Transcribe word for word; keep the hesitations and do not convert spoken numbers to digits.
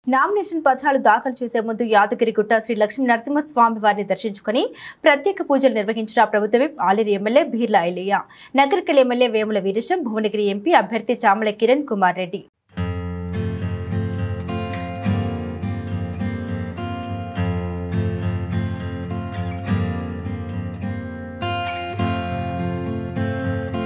Nomination పత్రాలు దాఖలు చేసే ముందు యాదగిరిగుట్ట శ్రీ లక్ష్మీ నరసింహస్వామి వారిని దర్శించుకుని ప్రత్యేక పూజలు నిర్వహించిన ప్రభుత్వ Aleru MLA Beerla Ailaiah, Nagarikal MLA Vemula Veeresham, Bhuvanagiri MP అభ్యర్థి చామల కిరణ్ కుమార్ రెడ్డి.